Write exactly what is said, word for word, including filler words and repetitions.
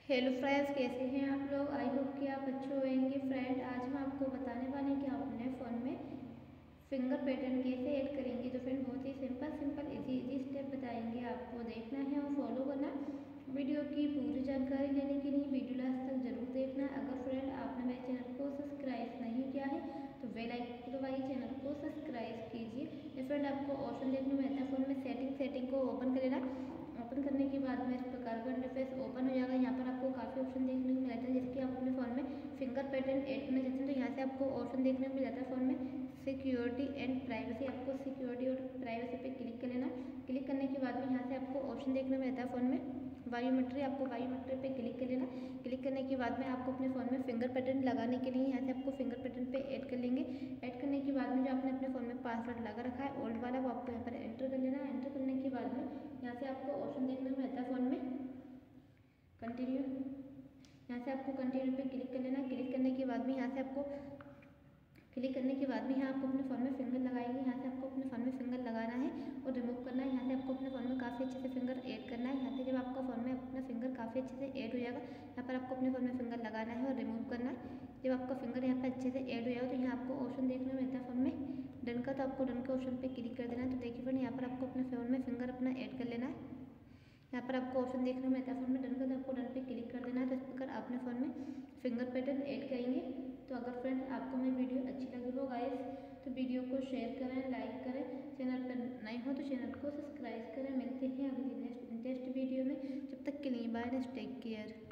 Hello friends, कैसे हैं आप लोग। आई होप कि आप अच्छे होंगे। फ्रेंड, आज हम आपको बताने वाले हैं कि आप अपने फ़ोन में फिंगर पैटर्न कैसे ऐड करेंगे। तो फ्रेंड, बहुत ही simple simple easy easy step बताएंगे, आपको देखना है और फॉलो करना। वीडियो की पूरी जानकारी लेने के लिए वीडियो लास्ट तक जरूर देखना। अगर फ्रेंड आपने मेरे चैनल को सब्सक्राइब नहीं किया है तो बेल आइकन को दबाइए, चैनल को सब्सक्राइब कीजिए। फ्रेंड, आपको ऑप्शन देखने में आता है फ़ोन में सेटिंग सेटिंग को ओपन कर लेना। ओपन करने के बाद में इस प्रकार का इंटरफेस ओपन हो जाएगा। यहाँ पर आपको काफ़ी ऑप्शन देखने को मिलता है, जैसे कि आप अपने फ़ोन में फिंगर पैटर्न ऐड करना चाहते हैं तो यहाँ से आपको ऑप्शन देखने को मिल जाता है फ़ोन में सिक्योरिटी एंड प्राइवेसी। आपको सिक्योरिटी और प्राइवेसी पे क्लिक कर लेना। क्लिक करने के बाद में यहाँ से आपको ऑप्शन देखने को मिलता है फ़ोन में बायोमेट्री। आपको बायोमेट्री पे क्लिक कर लेना। क्लिक करने के बाद में आपको अपने फ़ोन में फिंगर पैटर्न लगाने के लिए यहाँ से आपको फिंगर पैटर्न पे ऐड कर लेंगे। ऐड करने के बाद में जो आपने अपने फ़ोन में पासवर्ड लगा रखा है ओल्ड वाला, वो आपको यहाँ पर एंटर कर लेना। एंटर करने के बाद में यहाँ से आपको ऑप्शन देखने को मिलता है फ़ोन में कंटिन्यू। यहाँ से आपको कंटिन्यू पे क्लिक कर लेना। क्लिक करने के बाद में यहाँ से आपको क्लिक करने के बाद में यहाँ आपको अपने फ़ोन में फिंगर लगाएंगे। यहाँ से आपको अपने फ़ोन में फिंगर लगाना है और रिमूव करना है। यहाँ से आपको अपने फ़ोन में काफ़ी अच्छे से फिंगर ऐड करना है। यहाँ से जब आपका फ़ोन में अपना फिंगर काफ़ी अच्छे से ऐड हो जाएगा, यहाँ पर आपको अपने फ़ोन में फिंगर लगाना है और रिमूव करना है। जब आपका फिंगर यहाँ पर अच्छे से ऐड हो जाएगा तो यहाँ आपको ऑप्शन देखने को मिलता है फ़ोन में डन का, तो आपको डन के ऑप्शन पर क्लिक कर देना है। तो देखिए फ्रेंड, यहाँ पर आपको अपने फ़ोन में फिंगर अपना ऐड कर लेना है। यहाँ पर आपको ऑप्शन देखने को मिलता है फ़ोन में डन का, तो आपको डन पे क्लिक कर देना है। तो इस प्रकार आपने फ़ोन में फिंगर पैटर्न ऐड करेंगे। तो अगर फ्रेंड आपको मेरी वीडियो अच्छी लगी हो गाइस तो वीडियो को शेयर करें, लाइक करें। चैनल पर नए हो तो चैनल को सब्सक्राइब करें। मिलते हैं अगली नेक्स्ट नेक्स्ट वीडियो में। जब तक के लिए बाय, टेक केयर।